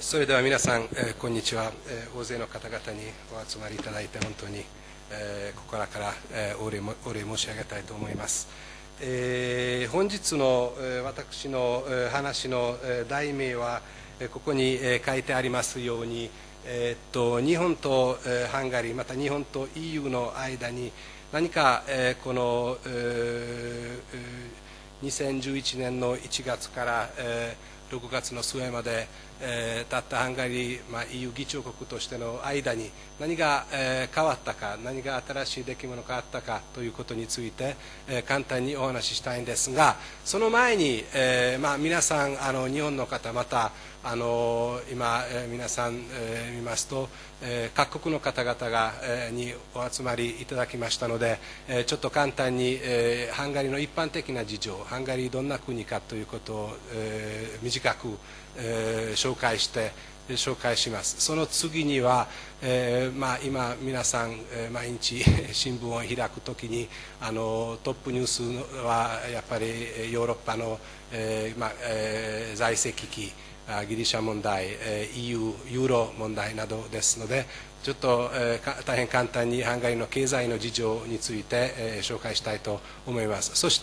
それでは皆さん、こんにちは。大勢の方々にお集まりいただいて本当に、心から、お礼申し上げたいと思います。本日の、私の、話の、題名はここに、書いてありますように、日本と、ハンガリー、また日本と EU の間に何か、この、2011年の1月から、6月の末まで、たったハンガリー、EU 議長国としての間に何が、変わったか、何が新しい出来物があったかということについて、簡単にお話ししたいんですが、その前に、皆さん日本の方、また今、皆さん、見ますと、各国の方々が、にお集まりいただきましたので、ちょっと簡単に、ハンガリーの一般的な事情、ハンガリーどんな国かということを、短く、紹介します。その次には、今皆さん、毎日新聞を開くときにトップニュースはやっぱりヨーロッパの、財政危機、ギリシャ問題、EU ユーロ問題などですので、ちょっと、大変簡単にハンガリーの経済の事情について、紹介したいと思います。そして、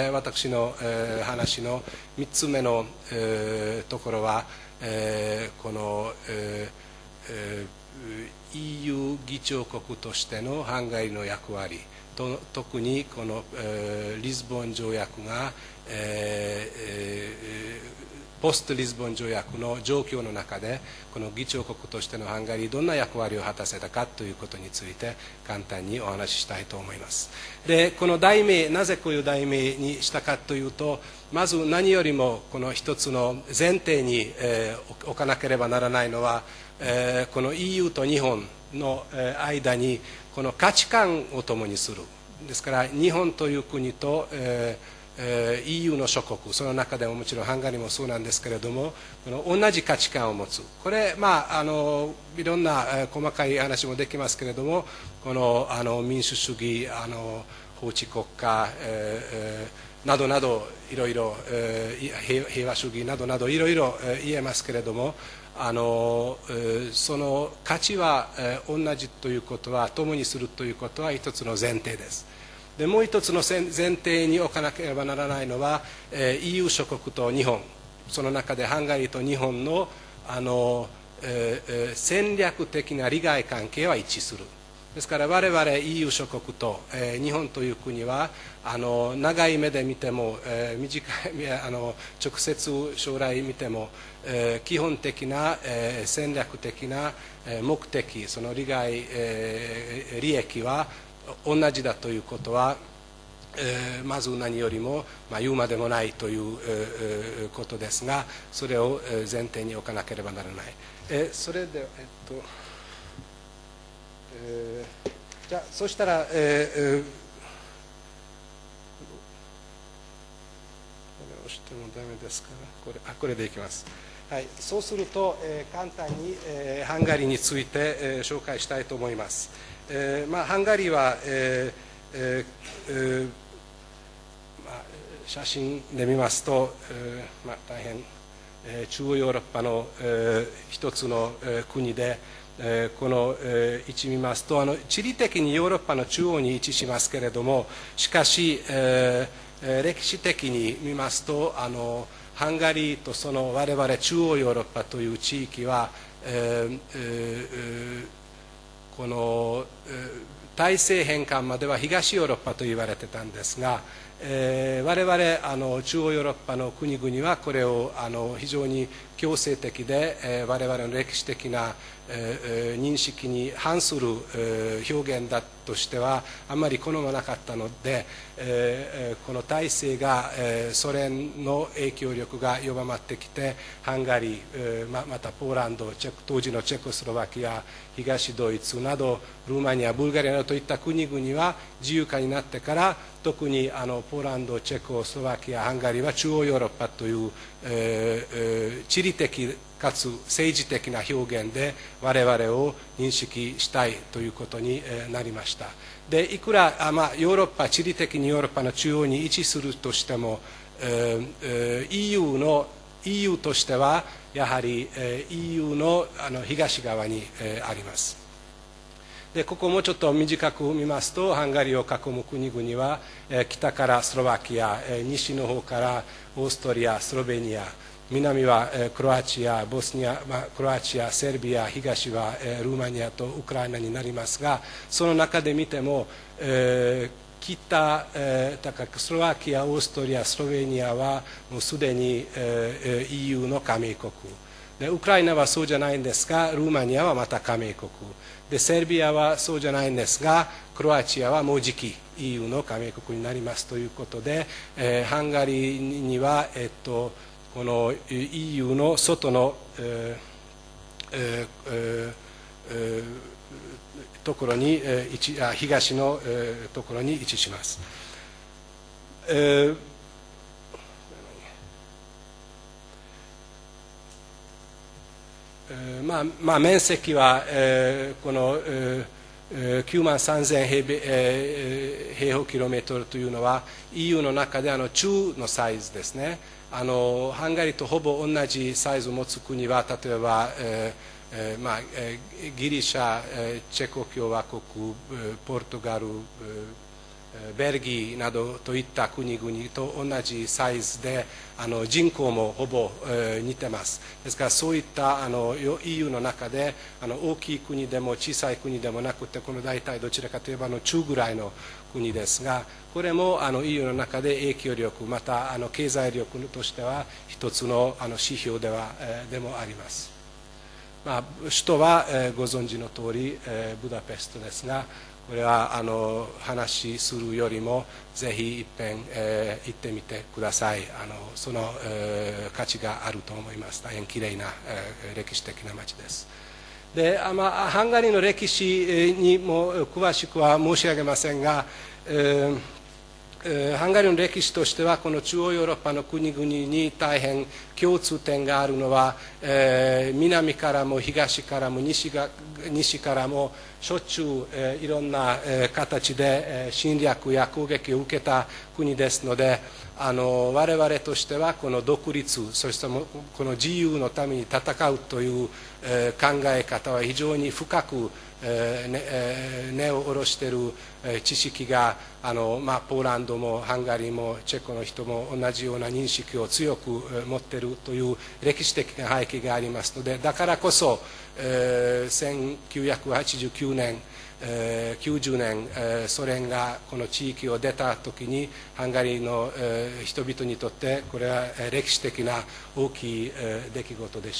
私の、話の3つ目の、ところは、この、EU 議長国としてのハンガリーの役割と、特にこの、リスボン条約が、ポストリスボン条約の状況の中で、この議長国としてのハンガリーどんな役割を果たせたかということについて簡単にお話ししたいと思います。で、この題名、なぜこういう題名にしたかというと、まず何よりもこの一つの前提に、置かなければならないのは、この EU と日本の間にこの価値観を共にする。ですから日本という国と、EU の諸国、その中でももちろんハンガリーもそうなんですけれども、同じ価値観を持つ、これ、いろんな細かい話もできますけれども、この民主主義、法治国家、などなど、いろいろ、平和主義などなど、いろいろ言えますけれども、その価値は同じということは、共にするということは一つの前提です。でもう一つの前提に置かなければならないのは、EU 諸国と日本、その中でハンガリーと日本の、戦略的な利害関係は一致する。ですから我々 EU 諸国と、日本という国は長い目で見ても、短い直接将来見ても、基本的な、戦略的な目的、その利害、利益は同じだということは、まず何よりも、言うまでもないということですが、それを前提に置かなければならない。それで、じゃあそしたら、これ押してもダメですから、これでいきます。はい、そうすると、簡単に、ハンガリーについて、紹介したいと思います。ハンガリーは、写真で見ますと、大変、中央ヨーロッパの、一つの、国で、この位置見ますと、地理的にヨーロッパの中央に位置しますけれども、しかし、歴史的に見ますと、ハンガリーとその我々中央ヨーロッパという地域は、この大西返還までは東ヨーロッパと言われてたんですが、我々中央ヨーロッパの国々はこれを非常に強制的で、我々の歴史的な認識に反する表現だとしてはあまり好まなかったので、この体制がソ連の影響力が弱まってきて、ハンガリー、またポーランド、当時のチェコスロバキア、東ドイツなどルーマニア、ブルガリアなどといった国々は自由化になってから、特にポーランド、チェコスロバキア、ハンガリーは中央ヨーロッパという、地理的かつ政治的な表現で我々を認識したいということになりました。でいくらヨーロッパ、地理的にヨーロッパの中央に位置するとしても、EU としては、 やはり EU の東側にあります。でここもちょっと短く見ますと、ハンガリーを囲む国々は北からスロバキア、西の方からオーストリア、スロベニア、南はクロアチア、ボスニア、クロアチア、セルビア、東はルーマニアとウクライナになりますが、その中で見ても、北、スロバキア、オーストリア、スロベニアはもうすでに EU の加盟国で、ウクライナはそうじゃないんですが、ルーマニアはまた加盟国で、セルビアはそうじゃないんですが、クロアチアはもうじき EU の加盟国になりますということで、ハンガリーには、この EU の外の、ところに東のところに位置します。面積はこの9万3000平方キロメートルというのは EU の中で中のサイズですね。ハンガリーとほぼ同じサイズを持つ国は、例えばギリシャ、チェコ共和国、ポルトガル、ベルギーなどといった国々と同じサイズで、人口もほぼ似てます。ですからそういった EU の中で大きい国でも小さい国でもなくて、この大体どちらかといえば中ぐらいの国ですが、これもEU の中で影響力、また経済力としては一つの指標でもあります。首都はご存知の通りブダペストですが、これは話するよりもぜひ一遍行ってみてください。その価値があると思います。大変きれいな歴史的な街です。で、ハンガリーの歴史にも詳しくは申し上げませんが、ハンガリーの歴史としては、この中央ヨーロッパの国々に大変共通点があるのは、南からも東からも西からもしょっちゅういろんな形で侵略や攻撃を受けた国ですので、我々としてはこの独立、そしてこの自由のために戦うという考え方は非常に深く根を下ろしている知識がポーランドもハンガリーもチェコの人も同じような認識を強く持っているという歴史的な背景がありますので、だからこそ1989年90年ソ連がこの地域を出た時に、ハンガリーの人々にとってこれは歴史的な大きい出来事でした。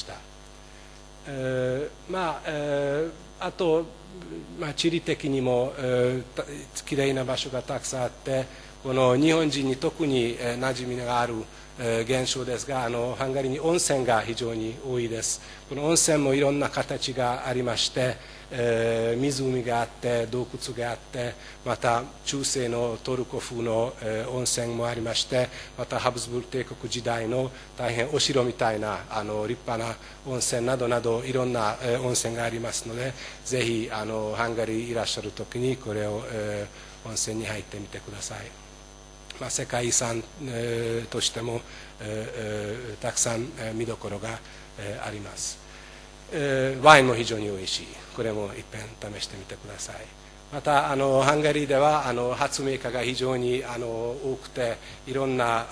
あと、地理的にもきれいな場所がたくさんあって、この日本人に特に馴染みがある現象ですが、ハンガリーに温泉が非常に多いです。この温泉もいろんな形がありまして、湖があって洞窟があって、また中世のトルコ風の温泉もありまして、またハブスブルク帝国時代の大変お城みたいな立派な温泉などなどいろんな温泉がありますので、ぜひハンガリーいらっしゃる時にこれを温泉に入ってみてください。世界遺産としてもたくさん見どころがあります。ワインも非常においしい。これも一遍試してみてください。またハンガリーでは発明家が非常に多くて、いろんな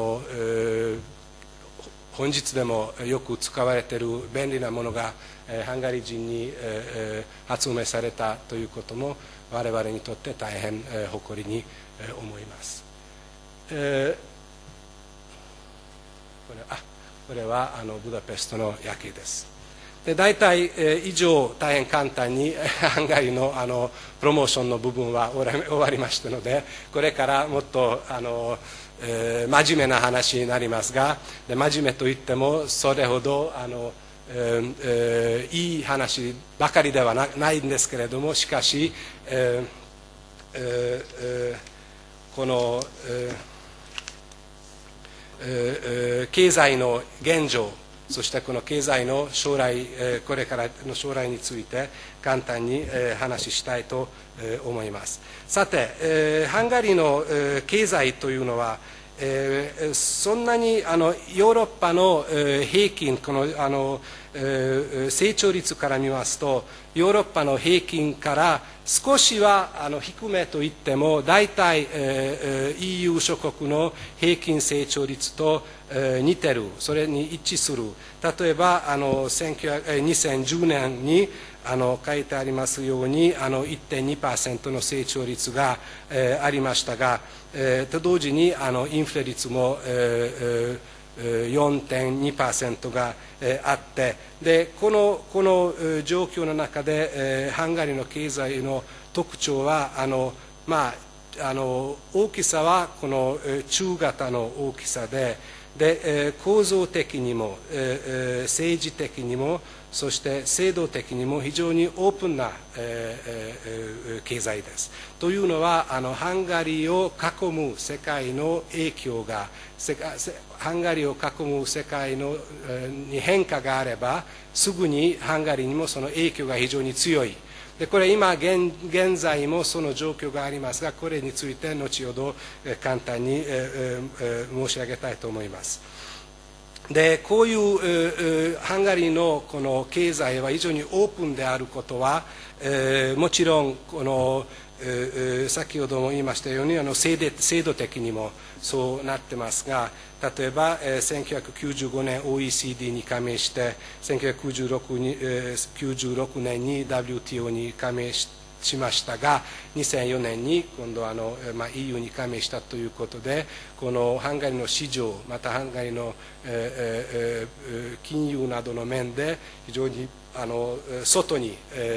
本日でもよく使われている便利なものがハンガリー人に発明されたということも我々にとって大変誇りに思います。これはブダペストの夜景です。で、大体以上大変簡単にハンガリーのプロモーションの部分は終わりましたので、これからもっと真面目な話になりますが、で真面目といってもそれほどいい話ばかりではないんですけれども、しかし、この経済の現状、そしてこの経済の将来、これからの将来について簡単に話したいと思います。さて、ハンガリーの経済というのはそんなにヨーロッパの平均、この成長率から見ますと、ヨーロッパの平均から少しは低めといっても、大体 EU 諸国の平均成長率と似てる、それに一致する。例えば2010年に書いてありますように1.2% の成長率がありましたが、と同時にインフレ率も4.2% があって、でこの状況の中でハンガリーの経済の特徴は大きさはこの中型の大きさで、構造的にも政治的にもそして制度的にも非常にオープンな経済です。というのはハンガリーを囲む世界の影響がハンガリーを囲む世界に変化があればすぐにハンガリーにもその影響が非常に強い。これ今現在もその状況がありますが、これについて後ほど簡単に申し上げたいと思います。でこういうハンガリーのこの経済は非常にオープンであることは、もちろんこの先ほども言いましたように制度的にもそうなってますが、例えば1995年 OECD に加盟して1996年に WTO に加盟しましたが、2004年に今度EU に加盟したということで、このハンガリーの市場またハンガリーの金融などの面で非常に外に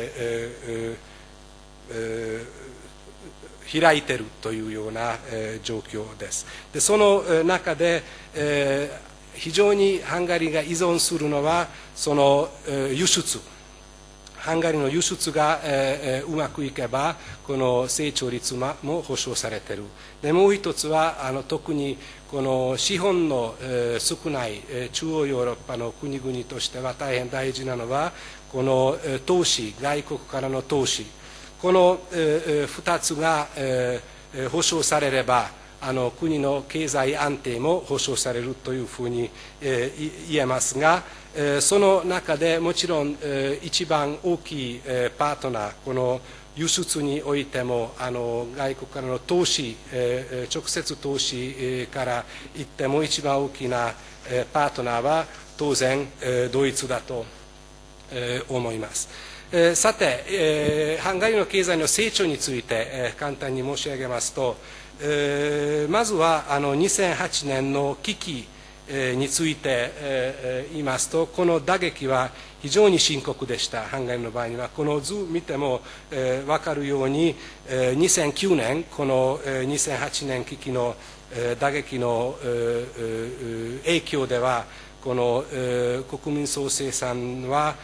開いているというような状況です。でその中で非常にハンガリーが依存するのはその輸出。ハンガリーの輸出がうまくいけばこの成長率も保証されている。でもう一つは特にこの資本の少ない中央ヨーロッパの国々としては大変大事なのはこの投資、外国からの投資、この2つが保証されれば国の経済安定も保証されるというふうに言えますが、その中でもちろん一番大きいパートナー、この輸出においても外国からの投資、直接投資から言っても一番大きなパートナーは当然ドイツだと思います。さて、ハンガリーの経済の成長について簡単に申し上げますと、まずは2008年の危機について言いますと、この打撃は非常に深刻でした。ハンガリーの場合にはこの図を見ても分かるように2009年この2008年危機の打撃の影響ではこの国民総生産は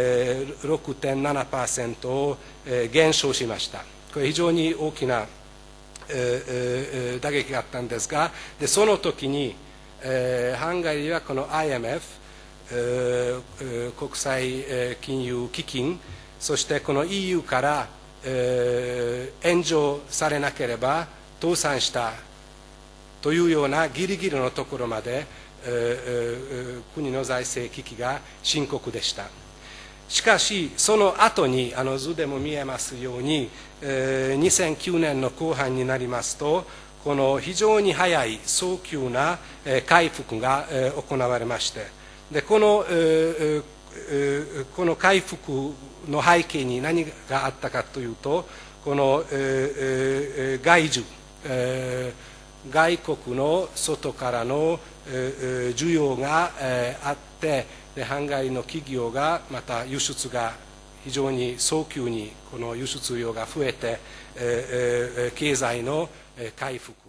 6.7% を減少しました。これ非常に大きな打撃があったんですが、その時にハンガリーはこの IMF 国際金融基金、そしてこの EU から援助されなければ倒産したというようなギリギリのところまで国の財政危機が深刻でした。しかしその後に図でも見えますように2009年の後半になりますとこの非常に早い早急な回復が行われまして、でこの回復の背景に何があったかというと、この外需、外国の外からの需要があってハンガリーの企業がまた輸出が非常に早急にこの輸出量が増えて経済の回復